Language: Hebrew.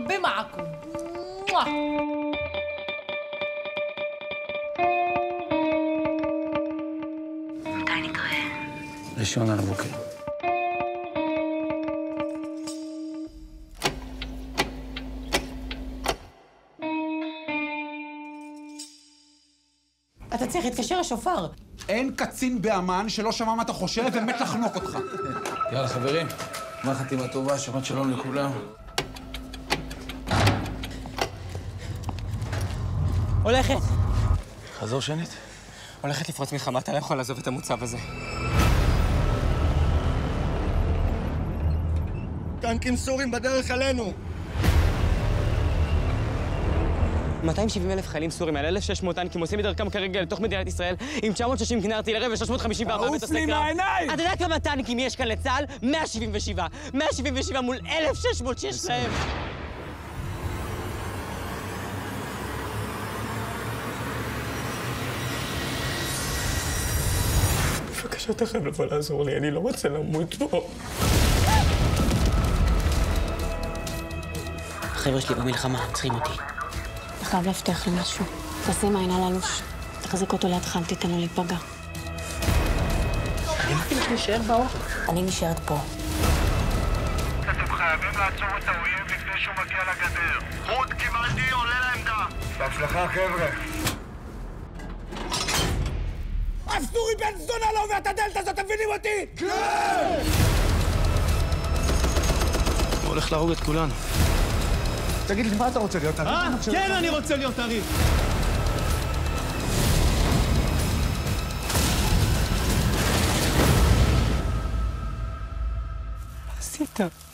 ربي معكم. מתי נתראה? ראשון על הבוקר. אתה צריך להתקשר לשופר. אין קצין באמן שלא שמע מה אתה חושב ומת לחנוק אותך. יאללה, חברים. מה חתימה טובה, שבת שלום לכולם. הולכת. חזור שנית. הולכת לפרוץ מלחמה, אתה לא יכול לעזוב את המוצב הזה. טנקים סורים בדרך עלינו! 270,000 חיילים סורים על 1,600 טנקים עושים את דרכם כרגע לתוך מדינת ישראל עם 960 כלי ארטילריה ו-354 עוף לי מהעיניים! אתה יודע כמה טנקים יש כאן לצה"ל? 177. 177 מול 1,600 שיש להם. בבקשה, אתה חייב לבוא לעזור לי, אני לא רוצה למות פה. החבר'ה שלי במלחמה, צריכים אותי. אתה חייב להבטיח לי משהו. תשים עין על אלוש. תחזיק אותו לידך, אל תיתן לו להיפגע. אני אמרתי לך להישאר באוטו. אני נשארת פה. אתם חייבים לעצור את האויב לפני שהוא מגיע לגדר. רות, קיבלתי, עולה לעמדה. בהצלחה, חבר'ה. הסורי בן זונה לא עובר את הדלת הזאת, אתם מבינים אותי? כן! הוא הולך להרוג את כולנו. תגיד לי, מה אתה רוצה להיות? כן, אני רוצה להיות עריף. מה עשית?